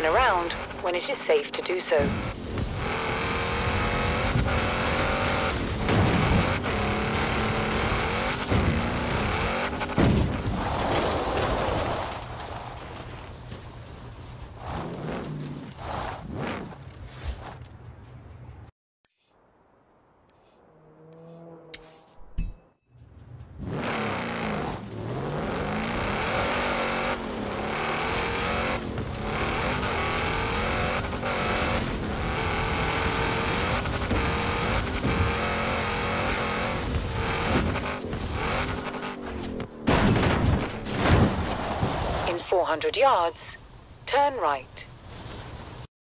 turn around when it is safe to do so. In 400 yards, turn right.